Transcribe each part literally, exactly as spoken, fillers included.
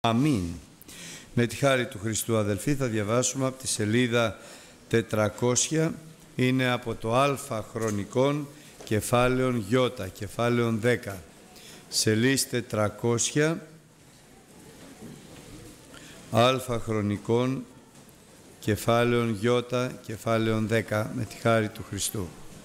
Αμήν. Με τη χάρη του Χριστού, αδελφοί, θα διαβάσουμε από τη σελίδα τετρακόσια, είναι από το Α Χρονικών, κεφάλαιον Ι, κεφάλαιον δέκα. Σελίδα τετρακόσια, Α Χρονικών, κεφάλαιον Ι, κεφάλαιον δέκα, με τη χάρη του Χριστού.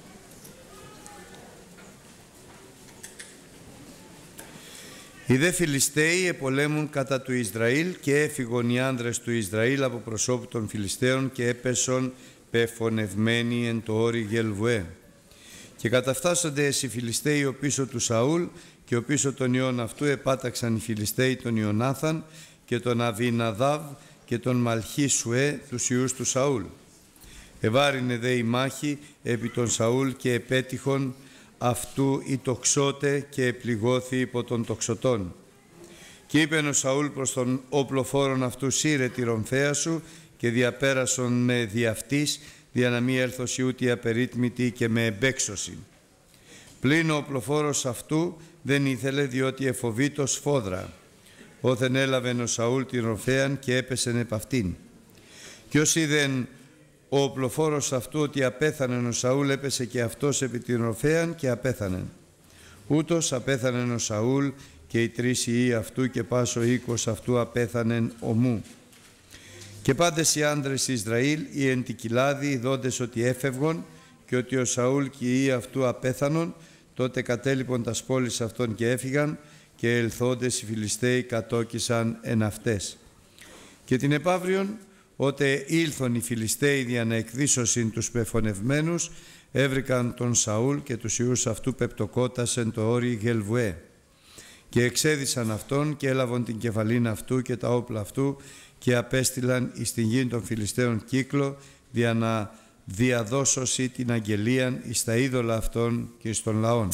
Οι δε Φιλιστέοι επολέμουν κατά του Ισραήλ και έφυγον οι άνδρες του Ισραήλ από προσώπου των Φιλιστέων και έπεσον πεφωνευμένοι εν το όρι Γελβουέ. Και καταφτάσονται οι Φιλιστέοι ο πίσω του Σαούλ και ο πίσω των ιών αυτού επάταξαν οι Φιλιστέοι τον Ιωνάθαν και τον Αβιναδάβ και τον Μαλχίσουε τους ιούς του Σαούλ. Εβάρινε δε η μάχη επί τον Σαούλ και επέτυχον αυτού οι τοξότε και επληγώθη υπό των τοξωτών. Και είπεν ο Σαούλ προς τον όπλοφόρον αυτού, σύρε τη ρομφαία σου και διαπέρασον με διαυτής, δια να μη έλθωση ούτε απερίτμητη και με εμπέξωση. Πλην ο όπλοφόρος αυτού δεν ήθελε, διότι εφοβήτω σφόδρα. Όθεν έλαβεν ο Σαούλ τη ρομφαίαν και έπεσεν επ' αυτήν. Κι ως είδεν ο οπλοφόρος αυτού ότι απέθανεν ο Σαούλ, έπεσε και αυτός επί την ρομφαίαν και απέθανεν. Ούτως απέθανεν ο Σαούλ και οι τρεις ιοί αυτού και πάσο οίκος αυτού απέθανεν ομού. Και πάντες οι άντρες Ισραήλ, οι εν τη κοιλάδη, ειδώντες ότι έφευγον και ότι ο Σαούλ και οι ιοί αυτού απέθανον, τότε κατέλειπον τας πόλεις αυτών και έφυγαν, και ελθόντες οι Φιλιστέοι κατόκισαν εν αυτές. Και την επαύριον, ότε ήλθον οι Φιλιστέοι δια να εκδίσωσιν τους πεφωνευμένους, έβρικαν τον Σαούλ και τους ιούς αυτού πεπτοκότας εν το όρι Γελβουέ. Και εξέδισαν αυτόν και έλαβαν την κεφαλήν αυτού και τα όπλα αυτού και απέστειλαν εις την γη των Φιλιστέων κύκλο, δια να διαδώσωση την αγγελίαν εις τα είδωλα αυτών και εις των λαών.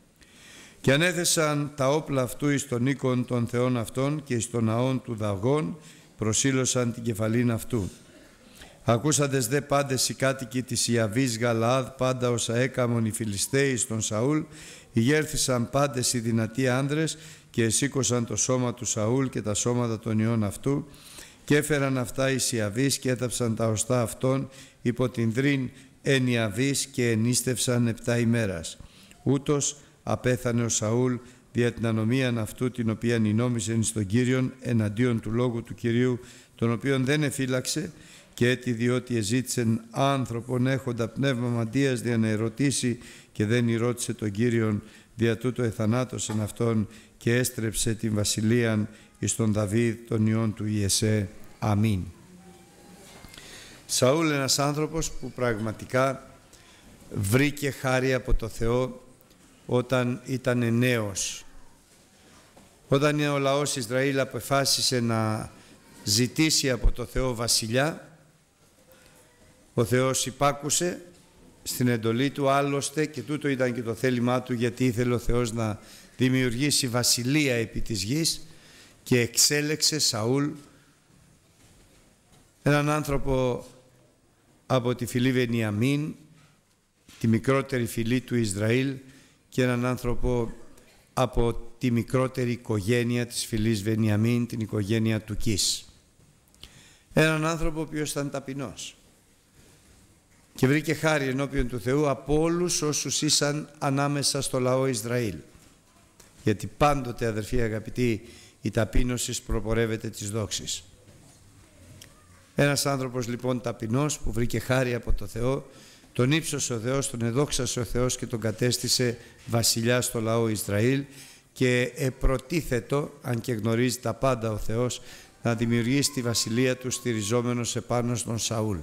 Και ανέθεσαν τα όπλα αυτού εις των οίκων των θεών αυτών και εις των ναών του Δαγών, προσήλωσαν την κεφαλήν αυτού. Ακούσαντες δε πάντες οι κάτοικοι της Ιαβής Γαλαάδ πάντα όσα έκαμον οι Φιλιστέοι στον Σαούλ, ηγέρθησαν πάντες οι δυνατοί άνδρες και εσήκωσαν το σώμα του Σαούλ και τα σώματα των ιών αυτού και έφεραν αυτά εις Ιαβής και έθαψαν τα οστά αυτών υπό την δρύν εν Ιαβής και ενίστευσαν επτά ημέρας. Ούτως απέθανε ο Σαούλ δια την ανομίαν αυτού την οποία νόμιζεν στον Κύριον εναντίον του λόγου του Κυρίου, τον οποίον δεν εφύλαξε, και έτι διότι εζήτησεν άνθρωπον έχοντα πνεύμα μαντίας δια να ερωτήσει και δεν ερώτησε τον Κύριον, δια τούτο εθανάτωσεν αυτόν και έστρεψε την βασιλείαν εις τον Δαβίδ τον ιών του Ιεσέ. Αμήν. Σαούλ, ένας άνθρωπος που πραγματικά βρήκε χάρη από το Θεό όταν ήταν νέος. Όταν ο λαός Ισραήλ αποφάσισε να ζητήσει από το Θεό βασιλιά, ο Θεός υπάκουσε στην εντολή του, άλλωστε και τούτο ήταν και το θέλημά του, γιατί ήθελε ο Θεός να δημιουργήσει βασιλεία επί της γης, και εξέλεξε Σαούλ, έναν άνθρωπο από τη φυλή Βενιαμίν, τη μικρότερη φυλή του Ισραήλ, και έναν άνθρωπο από τη μικρότερη οικογένεια της φυλής Βενιαμίν, την οικογένεια του Κις. Έναν άνθρωπο ο οποίος ήταν ταπεινός και βρήκε χάρη ενώπιον του Θεού από όλους όσους ήσαν ανάμεσα στο λαό Ισραήλ. Γιατί πάντοτε, αδερφοί αγαπητοί, η ταπείνωση προπορεύεται της δόξης. Ένας άνθρωπος λοιπόν ταπεινός που βρήκε χάρη από το Θεό, τον ύψωσε ο Θεός, τον εδόξασε ο Θεός και τον κατέστησε βασιλιά στο λαό Ισραήλ, και επροτίθετο, αν και γνωρίζει τα πάντα ο Θεός, να δημιουργήσει τη βασιλεία του στηριζόμενος επάνω στον Σαούλ.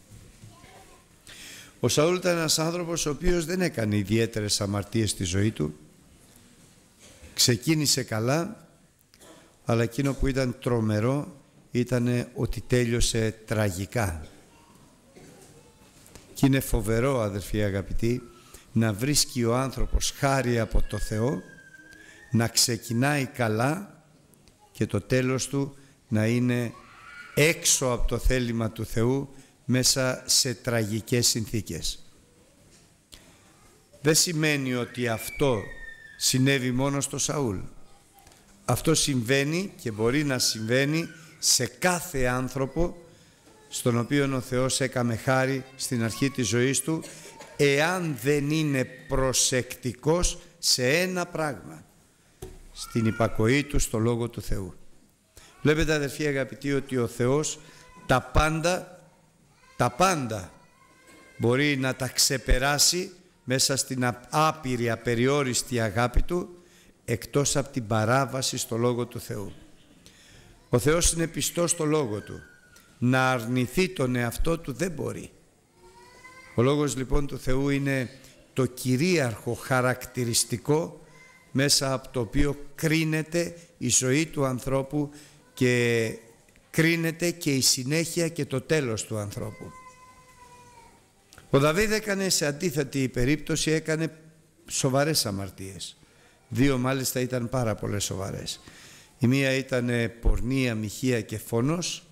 Ο Σαούλ ήταν ένας άνθρωπος ο οποίος δεν έκανε ιδιαίτερες αμαρτίες στη ζωή του. Ξεκίνησε καλά, αλλά εκείνο που ήταν τρομερό ήταν ότι τέλειωσε τραγικά. Και είναι φοβερό, αδερφοί αγαπητοί, να βρίσκει ο άνθρωπος χάρη από το Θεό, να ξεκινάει καλά και το τέλος του να είναι έξω από το θέλημα του Θεού, μέσα σε τραγικές συνθήκες. Δεν σημαίνει ότι αυτό συνέβη μόνο στο Σαούλ. Αυτό συμβαίνει και μπορεί να συμβαίνει σε κάθε άνθρωπο στον οποίο ο Θεός έκαμε χάρη στην αρχή της ζωής του, εάν δεν είναι προσεκτικός σε ένα πράγμα, στην υπακοή του στο Λόγο του Θεού. Βλέπετε αδερφοί αγαπητοί ότι ο Θεός τα πάντα, τα πάντα μπορεί να τα ξεπεράσει μέσα στην άπειρη απεριόριστη αγάπη του, εκτός από την παράβαση στο Λόγο του Θεού. Ο Θεός είναι πιστός στο Λόγο του. Να αρνηθεί τον εαυτό του δεν μπορεί. Ο Λόγος λοιπόν του Θεού είναι το κυρίαρχο χαρακτηριστικό μέσα από το οποίο κρίνεται η ζωή του ανθρώπου και κρίνεται και η συνέχεια και το τέλος του ανθρώπου. Ο Δαβίδ έκανε σε αντίθετη περίπτωση, έκανε σοβαρές αμαρτίες. Δύο μάλιστα ήταν πάρα πολλές σοβαρές. Η μία ήταν πορνεία, μοιχεία και φόνος,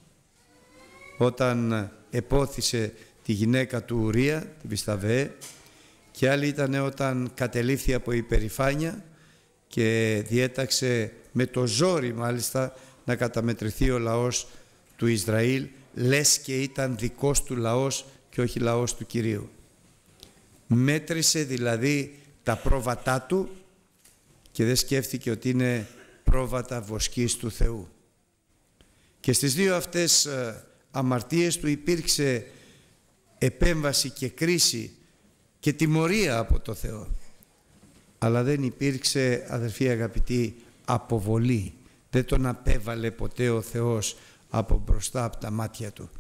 όταν επόθησε τη γυναίκα του Ουρία, την Πισταβέ, και άλλη ήταν όταν κατελήφθη από υπερηφάνεια και διέταξε με το ζόρι μάλιστα να καταμετρηθεί ο λαός του Ισραήλ, λες και ήταν δικός του λαός και όχι λαός του Κυρίου. Μέτρησε δηλαδή τα πρόβατά του και δεν σκέφτηκε ότι είναι πρόβατα βοσκής του Θεού. Και στις δύο αυτές αμαρτίες του υπήρξε επέμβαση και κρίση και τιμωρία από το Θεό. Αλλά δεν υπήρξε, αδερφοί αγαπητοί, αποβολή. Δεν τον απέβαλε ποτέ ο Θεός από μπροστά από τα μάτια του.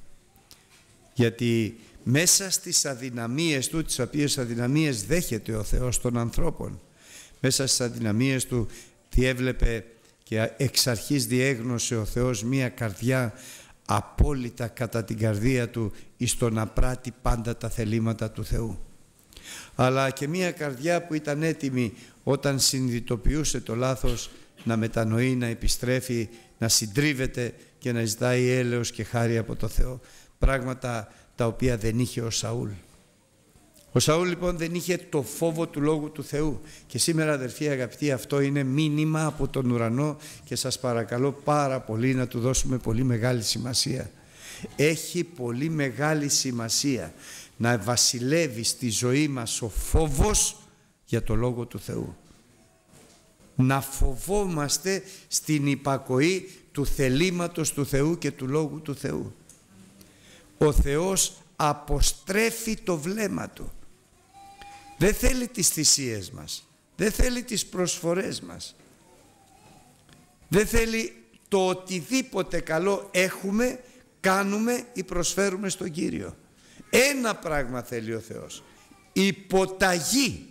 Γιατί μέσα στις αδυναμίες του, τις οποίες αδυναμίες δέχεται ο Θεός των ανθρώπων, μέσα στις αδυναμίες του διέβλεπε και εξ αρχής διέγνωσε ο Θεός μία καρδιά απόλυτα κατά την καρδία του εις το να πράττει πάντα τα θελήματα του Θεού. Αλλά και μία καρδιά που ήταν έτοιμη όταν συνειδητοποιούσε το λάθος να μετανοεί, να επιστρέφει, να συντρίβεται και να ζητάει έλεος και χάρη από το Θεό. Πράγματα τα οποία δεν είχε ο Σαούλ. Ο Σαούλ λοιπόν δεν είχε το φόβο του Λόγου του Θεού. Και σήμερα αδερφοί αγαπητοί, αυτό είναι μήνυμα από τον ουρανό και σας παρακαλώ πάρα πολύ να του δώσουμε πολύ μεγάλη σημασία. Έχει πολύ μεγάλη σημασία να βασιλεύει στη ζωή μας ο φόβος για το Λόγο του Θεού. Να φοβόμαστε στην υπακοή του θελήματος του Θεού και του Λόγου του Θεού. Ο Θεός αποστρέφει το βλέμμα του. Δεν θέλει τις θυσίες μας. Δεν θέλει τις προσφορές μας. Δεν θέλει το οτιδήποτε καλό έχουμε, κάνουμε ή προσφέρουμε στον Κύριο. Ένα πράγμα θέλει ο Θεός. Υποταγή.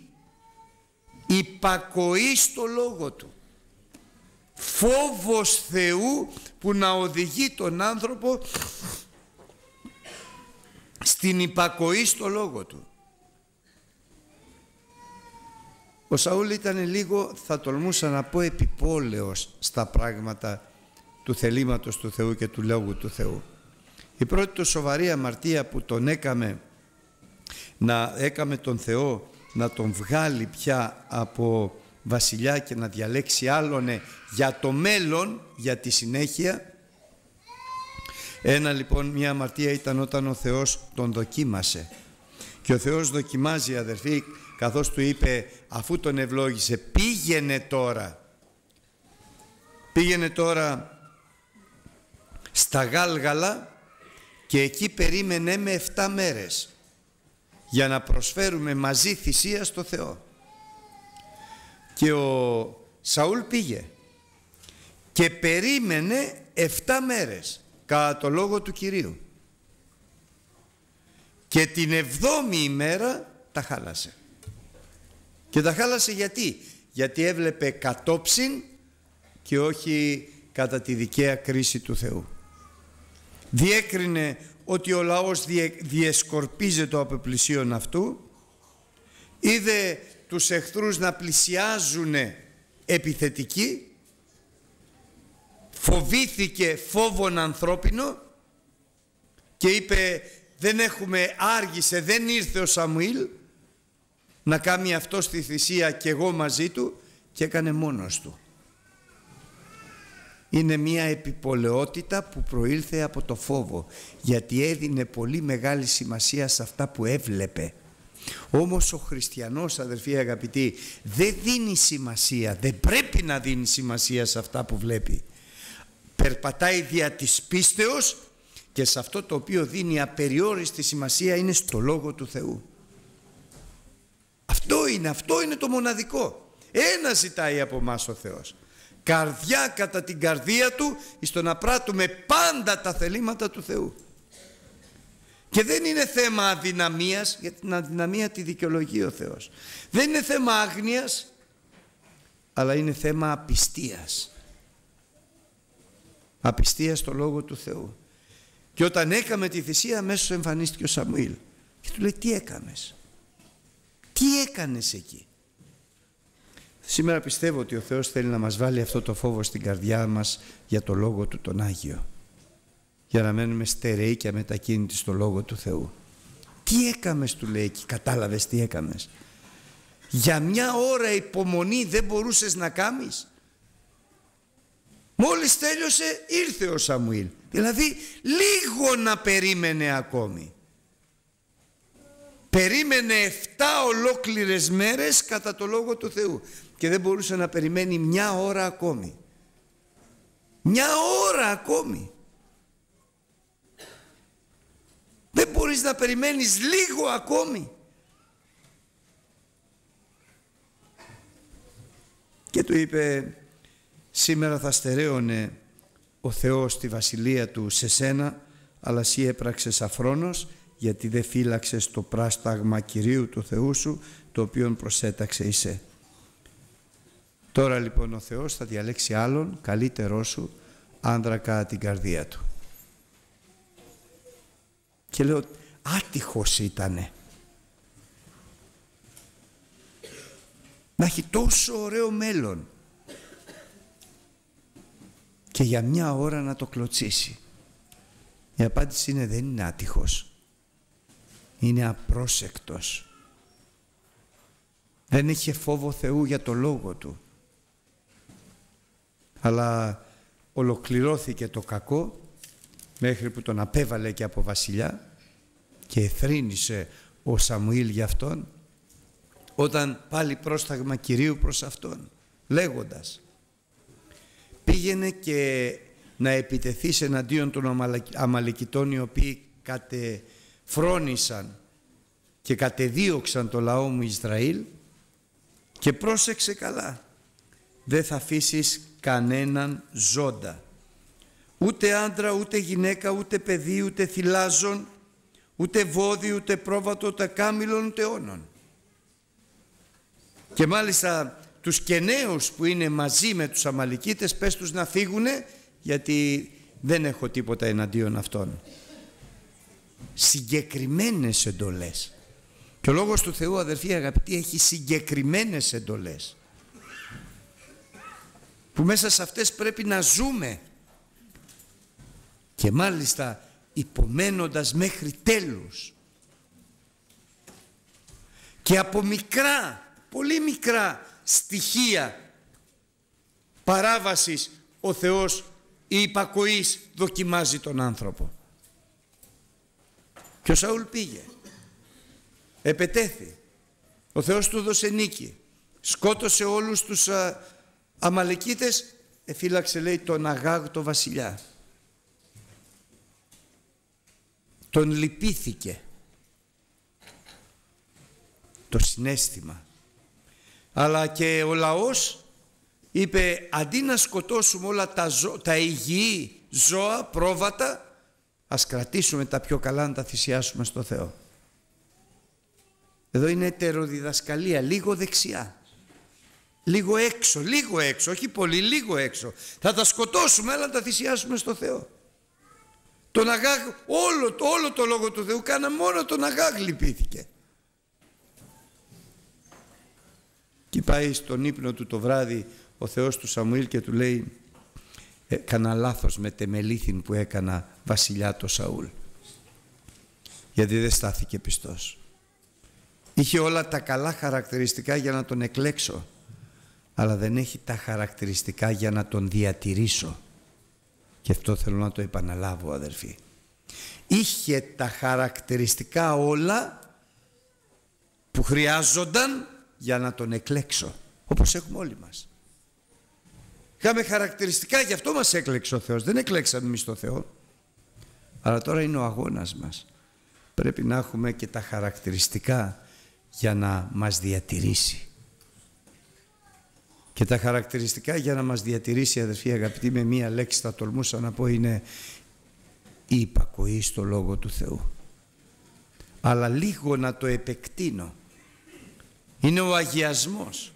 Υπακοή στο Λόγο του. Φόβος Θεού που να οδηγεί τον άνθρωπο στην υπακοή στο Λόγο του. Ο Σαούλ ήταν λίγο, θα τολμούσα να πω, επιπόλαιος στα πράγματα του θελήματος του Θεού και του Λόγου του Θεού. Η πρώτη του σοβαρή αμαρτία που τον έκαμε να έκαμε τον Θεό να τον βγάλει πια από βασιλιά και να διαλέξει άλλονε για το μέλλον, για τη συνέχεια. Ένα λοιπόν, μια αμαρτία ήταν όταν ο Θεός τον δοκίμασε. Και ο Θεός δοκιμάζει, αδερφοί, καθώς του είπε, αφού τον ευλόγησε, πήγαινε τώρα, πήγαινε τώρα στα Γάλγαλα και εκεί περίμενε με εφτά μέρες για να προσφέρουμε μαζί θυσία στο Θεό. Και ο Σαούλ πήγε και περίμενε εφτά μέρες κατά το Λόγο του Κυρίου. Και την εβδόμη ημέρα τα χάλασε. Και τα χάλασε γιατί? Γιατί έβλεπε κατόψιν και όχι κατά τη δικαία κρίση του Θεού. Διέκρινε ότι ο λαός διε, διεσκορπίζεται από πλησίον αυτού, είδε τους εχθρούς να πλησιάζουν επιθετικοί, φοβήθηκε φόβον ανθρώπινο και είπε, δεν έχουμε, άργησε, δεν ήρθε ο Σαμουήλ να κάνει αυτό στη θυσία και εγώ μαζί του, και έκανε μόνος του. Είναι μια επιπολαιότητα που προήλθε από το φόβο, γιατί έδινε πολύ μεγάλη σημασία σε αυτά που έβλεπε. Όμως ο χριστιανός, αδερφοί αγαπητοί, δεν δίνει σημασία, δεν πρέπει να δίνει σημασία σε αυτά που βλέπει. Περπατάει δια της πίστεως και σε αυτό το οποίο δίνει απεριόριστη σημασία είναι στο Λόγο του Θεού. Αυτό είναι, αυτό είναι το μοναδικό. Ένα ζητάει από μας ο Θεός. Καρδιά κατά την καρδία του, στο να πράττουμε πάντα τα θελήματα του Θεού. Και δεν είναι θέμα αδυναμίας, γιατί την αδυναμία τη δικαιολογεί ο Θεός. Δεν είναι θέμα άγνοιας, αλλά είναι θέμα απιστίας. Απιστία στο Λόγο του Θεού. Και όταν έκαμε τη θυσία, αμέσως εμφανίστηκε ο Σαμουήλ και του λέει, τι έκαμες, τι έκανες εκεί? Σήμερα πιστεύω ότι ο Θεός θέλει να μας βάλει αυτό το φόβο στην καρδιά μας για το Λόγο του τον Άγιο, για να μένουμε στερεοί και αμετακίνητοι στο Λόγο του Θεού. Τι έκαμες, του λέει εκεί, κατάλαβες τι έκαμες? Για μια ώρα υπομονή δεν μπορούσες να κάνεις? Μόλις τέλειωσε ήρθε ο Σαμουήλ, δηλαδή λίγο να περίμενε ακόμη. Περίμενε εφτά ολόκληρες μέρες κατά το Λόγο του Θεού και δεν μπορούσε να περιμένει μια ώρα ακόμη. Μια ώρα ακόμη. Δεν μπορείς να περιμένεις λίγο ακόμη? Και του είπε, σήμερα θα στερέωνε ο Θεός τη βασιλεία του σε σένα, αλλά εσύ έπραξες αφρόνος, γιατί δεν φύλαξες το πράσταγμα Κυρίου του Θεού σου, το οποίον προσέταξε εισέ. Τώρα λοιπόν ο Θεός θα διαλέξει άλλον καλύτερό σου άντρα κατά την καρδία του. Και λέω, άτυχος ήτανε να έχει τόσο ωραίο μέλλον και για μια ώρα να το κλωτσίσει. Η απάντηση είναι, δεν είναι άτυχος, είναι απρόσεκτος. Δεν είχε φόβο Θεού για το Λόγο του, αλλά ολοκληρώθηκε το κακό μέχρι που τον απέβαλε και από βασιλιά και εθρήνησε ο Σαμουήλ για αυτόν, όταν πάλι πρόσταγμα Κυρίου προς αυτόν, λέγοντας, πήγαινε και να επιτεθείς εναντίον των Αμαλικητών, οι οποίοι κατεφρόνησαν και κατεδίωξαν το λαό μου Ισραήλ, και πρόσεξε καλά, δεν θα αφήσεις κανέναν ζώντα, ούτε άντρα, ούτε γυναίκα, ούτε παιδί, ούτε θυλάζον, ούτε βόδι, ούτε πρόβατο, ούτε κάμιλον, ούτε όνον. Και μάλιστα τους κεναίους που είναι μαζί με τους Αμαλικίτες, πες τους να φύγουνε, γιατί δεν έχω τίποτα εναντίον αυτών. Συγκεκριμένες εντολές. Και ο Λόγος του Θεού, αδερφοί αγαπητοί, έχει συγκεκριμένες εντολές, που μέσα σε αυτές πρέπει να ζούμε, και μάλιστα υπομένοντας μέχρι τέλους. Και από μικρά, πολύ μικρά στοιχεία παράβασης ο Θεός η υπακοής δοκιμάζει τον άνθρωπο. Και ο Σαούλ πήγε, επετέθη, ο Θεός του δώσε νίκη, σκότωσε όλους τους α, Αμαλεκίτες, εφύλαξε, λέει, τον Αγάγ το βασιλιά. Τον λυπήθηκε το συναίσθημα, αλλά και ο λαός είπε, αντί να σκοτώσουμε όλα τα, ζω, τα υγιή ζώα, πρόβατα, ας κρατήσουμε τα πιο καλά να τα θυσιάσουμε στο Θεό. Εδώ είναι ετεροδιδασκαλία, λίγο δεξιά, λίγο έξω, λίγο έξω, όχι πολύ, λίγο έξω. Θα τα σκοτώσουμε, αλλά να τα θυσιάσουμε στο Θεό. Τον Αγάγ, όλο, όλο το Λόγο του Θεού κάνα, μόνο τον Αγάγ λυπήθηκε. Και πάει στον ύπνο του το βράδυ ο Θεός του Σαμουήλ και του λέει, έκανα λάθος με τεμελήθην που έκανα βασιλιά το Σαούλ, γιατί δεν στάθηκε πιστός. Είχε όλα τα καλά χαρακτηριστικά για να τον εκλέξω, αλλά δεν έχει τα χαρακτηριστικά για να τον διατηρήσω. Και αυτό θέλω να το επαναλάβω, αδερφοί. Είχε τα χαρακτηριστικά όλα που χρειάζονταν για να τον εκλέξω, όπως έχουμε όλοι μας. Είχαμε χαρακτηριστικά, γι' αυτό μας έκλεξε ο Θεός. Δεν εκλέξαμε εμείς τον Θεό. Αλλά τώρα είναι ο αγώνας μας. Πρέπει να έχουμε και τα χαρακτηριστικά για να μας διατηρήσει. Και τα χαρακτηριστικά για να μας διατηρήσει, αδερφοί αγαπητοί, με μία λέξη θα τολμούσα να πω, είναι η υπακοή στο Λόγο του Θεού. Αλλά λίγο να το επεκτείνω. Είναι ο αγιασμός,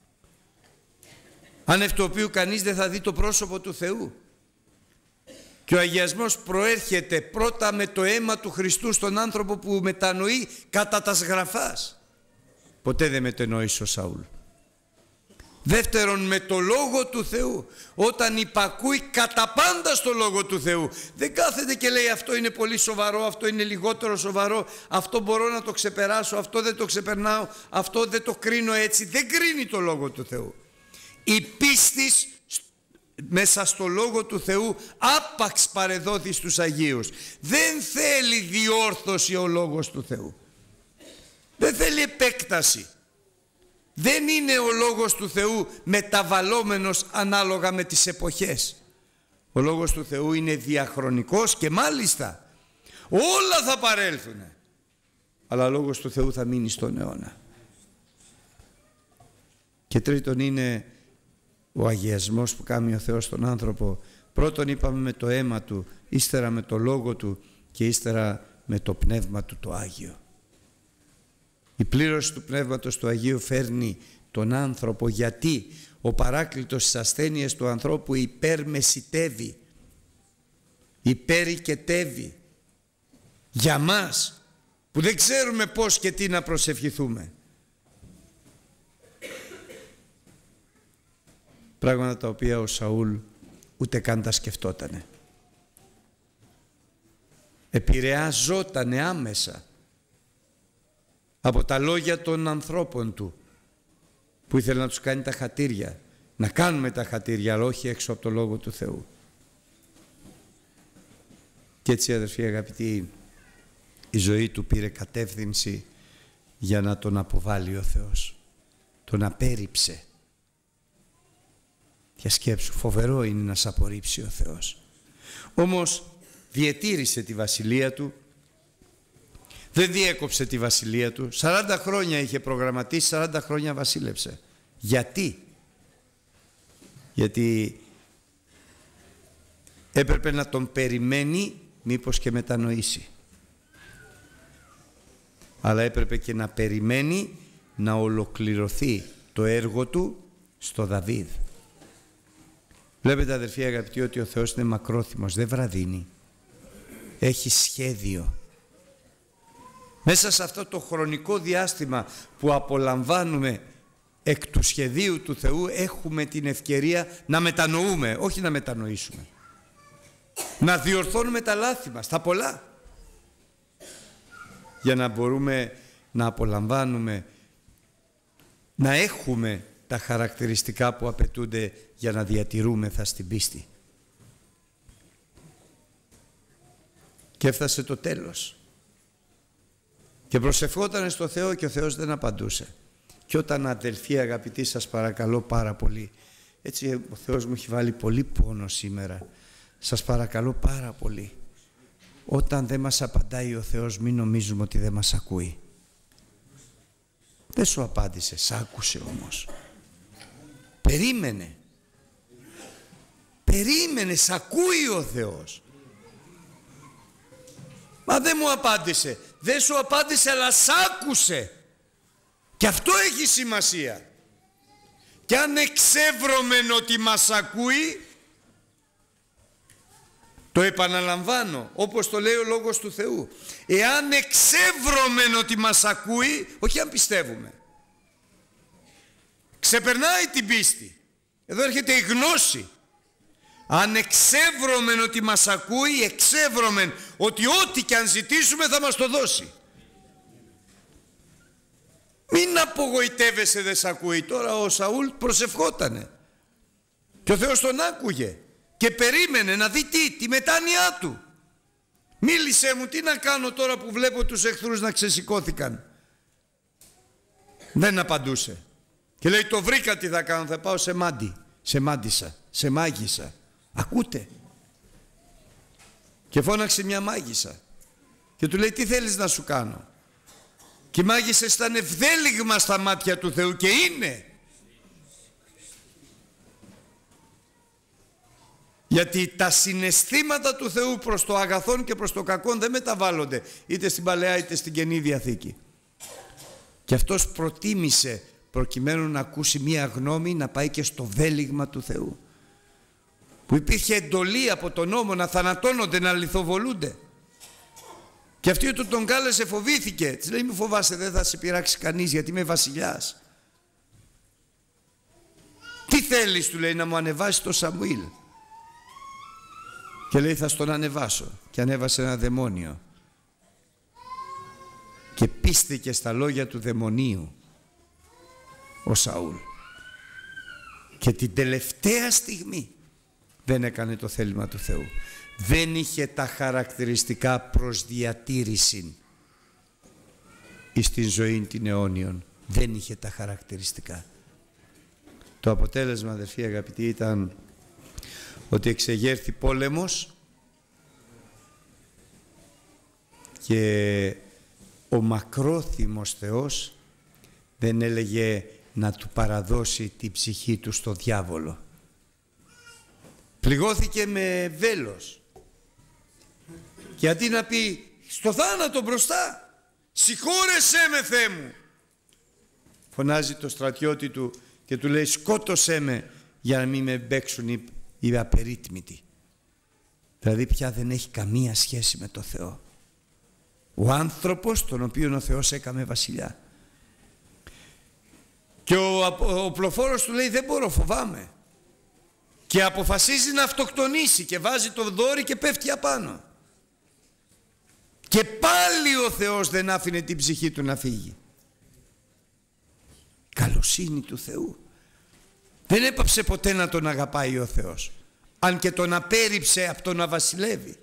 άνευ του οποίου κανείς δεν θα δει το πρόσωπο του Θεού. Και ο αγιασμός προέρχεται πρώτα με το αίμα του Χριστού στον άνθρωπο που μετανοεί κατά τας γραφάς. Ποτέ δεν μετενόησε ο Σαούλ. Δεύτερον, με το Λόγο του Θεού. Όταν υπακούει κατά πάντα στο Λόγο του Θεού, δεν κάθεται και λέει αυτό είναι πολύ σοβαρό, αυτό είναι λιγότερο σοβαρό, αυτό μπορώ να το ξεπεράσω, αυτό δεν το ξεπερνάω, αυτό δεν το κρίνω έτσι. Δεν κρίνει το Λόγο του Θεού. Η πίστη μέσα στο Λόγο του Θεού άπαξ παρεδόθη στους Αγίους. Δεν θέλει διόρθωση ο Λόγος του Θεού. Δεν θέλει επέκταση. Δεν είναι ο Λόγος του Θεού μεταβαλλόμενος ανάλογα με τις εποχές. Ο Λόγος του Θεού είναι διαχρονικός και μάλιστα όλα θα παρέλθουν. Αλλά ο Λόγος του Θεού θα μείνει στον αιώνα. Και τρίτον είναι ο αγιασμός που κάνει ο Θεός στον άνθρωπο. Πρώτον είπαμε με το αίμα Του, ύστερα με το Λόγο Του και ύστερα με το Πνεύμα Του το Άγιο. Η πλήρωση του Πνεύματος του Αγίου φέρνει τον άνθρωπο, γιατί ο παράκλητος στις ασθένειες του ανθρώπου υπερμεσιτεύει, υπερικετεύει για μας που δεν ξέρουμε πώς και τι να προσευχηθούμε. Πράγματα τα οποία ο Σαούλ ούτε καν τα σκεφτότανε. Επηρεαζότανε άμεσα από τα λόγια των ανθρώπων του που ήθελε να τους κάνει τα χατήρια. Να κάνουμε τα χατήρια, αλλά όχι έξω από το Λόγο του Θεού. Και έτσι, αδερφοί αγαπητοί, η ζωή του πήρε κατεύθυνση για να τον αποβάλει ο Θεός. Τον απέρριψε. Για σκέψου, φοβερό είναι να σε απορρίψει ο Θεός. Όμως διετήρησε τη βασιλεία του. Δεν διέκοψε τη βασιλεία του. σαράντα χρόνια είχε προγραμματίσει, σαράντα χρόνια βασίλεψε. Γιατί? Γιατί έπρεπε να τον περιμένει μήπως και μετανοήσει. Αλλά έπρεπε και να περιμένει να ολοκληρωθεί το έργο του στο Δαβίδ. Βλέπετε, αδερφοί αγαπητοί, ότι ο Θεός είναι μακρόθυμος, δεν βραδύνει. Έχει σχέδιο. Μέσα σε αυτό το χρονικό διάστημα που απολαμβάνουμε εκ του σχεδίου του Θεού, έχουμε την ευκαιρία να μετανοούμε, όχι να μετανοήσουμε. Να διορθώνουμε τα λάθη μας, τα πολλά. Για να μπορούμε να απολαμβάνουμε, να έχουμε τα χαρακτηριστικά που απαιτούνται για να διατηρούμεθα στην πίστη. Και έφτασε το τέλος. Και προσευχόταν στο Θεό και ο Θεός δεν απαντούσε. Και όταν, αδελφοί αγαπητοί, σας παρακαλώ πάρα πολύ, έτσι ο Θεός μου έχει βάλει πολύ πόνο σήμερα, σας παρακαλώ πάρα πολύ, όταν δεν μας απαντάει ο Θεός, μην νομίζουμε ότι δεν μας ακούει. Δεν σου απάντησε, σ' άκουσε όμως. Περίμενε. Περίμενε, σ' ακούει ο Θεός. Μα δεν μου απάντησε. Δεν σου απάντησε, αλλά σ' άκουσε. Και αυτό έχει σημασία. Και αν εξεύρωμεν ότι μας ακούει, το επαναλαμβάνω, όπως το λέει ο Λόγος του Θεού. Εάν εξεύρωμεν ότι μας ακούει, όχι αν πιστεύουμε. Ξεπερνάει την πίστη. Εδώ έρχεται η γνώση. Αν εξεύρωμεν ότι μας ακούει, εξεύρωμεν ότι ό,τι και αν ζητήσουμε θα μας το δώσει. Μην απογοητεύεσαι, δεν σ' ακούει. Τώρα ο Σαούλ προσευχότανε και ο Θεός τον άκουγε. και περίμενε να δει τι, τη μετάνοιά του. Μίλησέ μου, τι να κάνω τώρα που βλέπω τους εχθρούς να ξεσηκώθηκαν. Δεν απαντούσε. Και λέει, το βρήκα, τι θα κάνω, θα πάω σε μάντι, σε μάντισα, σε μάγισσα. Ακούτε? Και φώναξε μια μάγισσα και του λέει, τι θέλεις να σου κάνω? Και οι μάγισσες ήταν ευδέλιγμα στα μάτια του Θεού, και είναι. Γιατί τα συναισθήματα του Θεού προς το αγαθόν και προς το κακόν δεν μεταβάλλονται είτε στην Παλαιά είτε στην Καινή Διαθήκη. Και αυτός προτίμησε, προκειμένου να ακούσει μία γνώμη, να πάει και στο βέλιγμα του Θεού, που υπήρχε εντολή από τον νόμο να θανατώνονται, να λιθοβολούνται. Και αυτή όταν τον κάλεσε φοβήθηκε. Της λέει, μη φοβάσαι, δεν θα σε πειράξει κανείς, γιατί είμαι βασιλιάς. Τι θέλεις, του λέει, να μου ανεβάσει το Σαμουήλ? Και λέει, θα στον ανεβάσω. Και ανέβασε ένα δαιμόνιο. Και πίστηκε στα λόγια του δαιμονίου ο Σαούλ. Και την τελευταία στιγμή δεν έκανε το θέλημα του Θεού. Δεν είχε τα χαρακτηριστικά προς διατήρηση εις την ζωή την αιώνιον. Δεν είχε τα χαρακτηριστικά. Το αποτέλεσμα, αδερφοί αγαπητοί, ήταν ότι εξεγέρθη πόλεμος και ο μακρόθυμος Θεός δεν έλεγε να του παραδώσει την ψυχή του στο διάβολο. Πληγώθηκε με βέλος και αντί να πει στο θάνατο μπροστά, συγχώρεσέ με, Θεέ μου, φωνάζει το στρατιώτη του και του λέει, σκότωσέ με για να μην με μπέξουν οι, οι απερίτμητοι. Δηλαδή πια δεν έχει καμία σχέση με το Θεό. Ο άνθρωπος τον οποίον ο Θεός έκαμε βασιλιά. Και ο, ο πλοφόρος του λέει, δεν μπορώ, φοβάμαι. Και αποφασίζει να αυτοκτονήσει και βάζει το δόρυ και πέφτει απάνω. Και πάλι ο Θεός δεν άφηνε την ψυχή του να φύγει. Καλοσύνη του Θεού. Δεν έπαψε ποτέ να τον αγαπάει ο Θεός, αν και τον απέρριψε από το να βασιλεύει.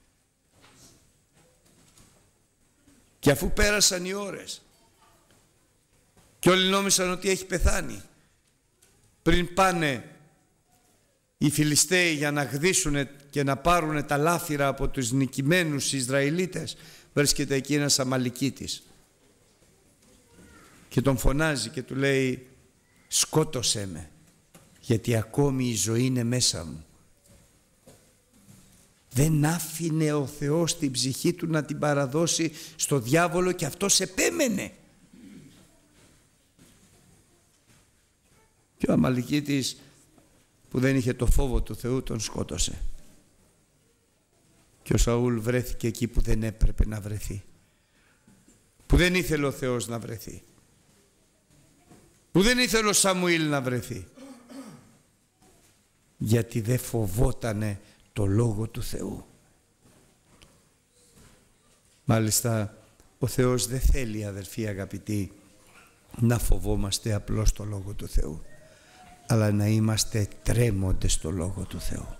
Και αφού πέρασαν οι ώρες και όλοι νόμισαν ότι έχει πεθάνει, πριν πάνε οι Φιλιστέοι για να γδίσουν και να πάρουν τα λάφυρα από τους νικημένους Ισραηλίτες, βρίσκεται εκεί ένας Αμαλικίτης και τον φωνάζει και του λέει, σκότωσέ με, γιατί ακόμη η ζωή είναι μέσα μου. Δεν άφηνε ο Θεός την ψυχή του να την παραδώσει στο διάβολο και αυτός επέμενε. Και ο Αμαλικίτης, που δεν είχε το φόβο του Θεού, τον σκότωσε. Και ο Σαούλ βρέθηκε εκεί που δεν έπρεπε να βρεθεί, που δεν ήθελε ο Θεός να βρεθεί, που δεν ήθελε ο Σαμουήλ να βρεθεί, γιατί δεν φοβότανε το Λόγο του Θεού. Μάλιστα ο Θεός δεν θέλει, αδερφοί αγαπητοί, να φοβόμαστε απλώς το Λόγο του Θεού, αλλά να είμαστε τρέμοντες στο Λόγο του Θεού.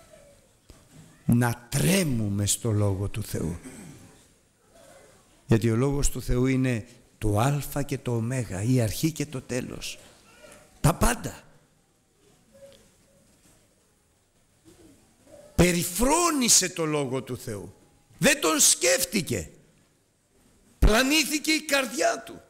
Να τρέμουμε στο Λόγο του Θεού. Γιατί ο Λόγος του Θεού είναι το Α και το Ω, η αρχή και το τέλος. Τα πάντα. Περιφρόνησε το Λόγο του Θεού. Δεν τον σκέφτηκε. Πλανήθηκε η καρδιά του.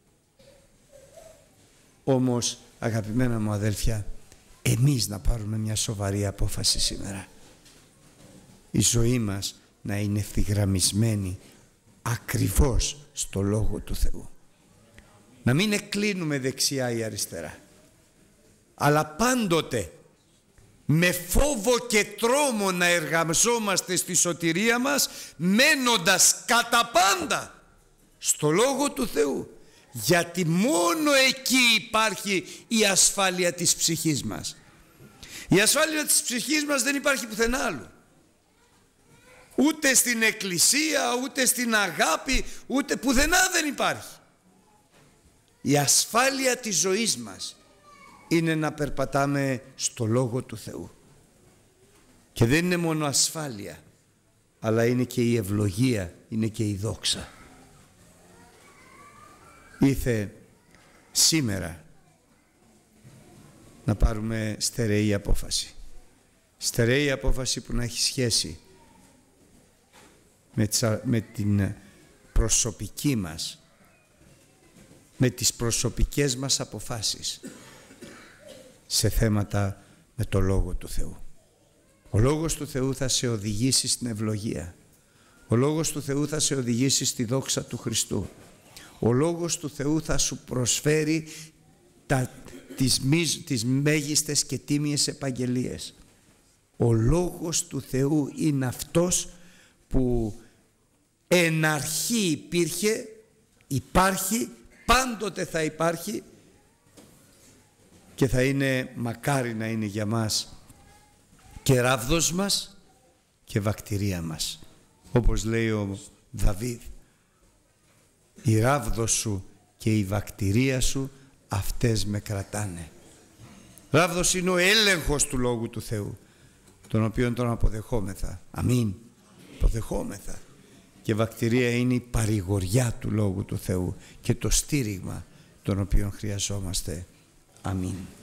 Όμως, αγαπημένα μου αδέλφια, εμείς να πάρουμε μια σοβαρή απόφαση σήμερα. Η ζωή μας να είναι ευθυγραμμισμένη ακριβώς στο Λόγο του Θεού. Να μην εκκλίνουμε δεξιά ή αριστερά, αλλά πάντοτε με φόβο και τρόμο να εργαζόμαστε στη σωτηρία μας, μένοντας κατά πάντα στο Λόγο του Θεού, γιατί μόνο εκεί υπάρχει η ασφάλεια της ψυχής μας. Η ασφάλεια της ψυχής μας δεν υπάρχει πουθενά άλλου. Ούτε στην εκκλησία, ούτε στην αγάπη, ούτε πουθενά δεν υπάρχει. Η ασφάλεια της ζωής μας είναι να περπατάμε στο Λόγο του Θεού. Και δεν είναι μόνο ασφάλεια, αλλά είναι και η ευλογία, είναι και η δόξα. Ήρθε σήμερα να πάρουμε στερεή απόφαση. Στερεή απόφαση που να έχει σχέση με, με την προσωπική μας, με τις προσωπικές μας αποφάσεις σε θέματα με το Λόγο του Θεού. Ο Λόγος του Θεού θα σε οδηγήσει στην ευλογία. Ο Λόγος του Θεού θα σε οδηγήσει στη δόξα του Χριστού. Ο Λόγος του Θεού θα σου προσφέρει τα, τις, τις μέγιστες και τίμιες επαγγελίες. Ο Λόγος του Θεού είναι αυτός που εν αρχή υπήρχε, υπάρχει, πάντοτε θα υπάρχει και θα είναι, μακάρι να είναι για μας, και ράβδος μας και βακτηρία μας. Όπως λέει ο Δαβίδ, η ράβδος σου και η βακτηρία σου, αυτές με κρατάνε. Ράβδος είναι ο έλεγχος του Λόγου του Θεού, τον οποίον τον αποδεχόμεθα. Αμήν. Αποδεχόμεθα. Και βακτηρία είναι η παρηγοριά του Λόγου του Θεού και το στήριγμα τον οποίο χρειαζόμαστε. Αμήν.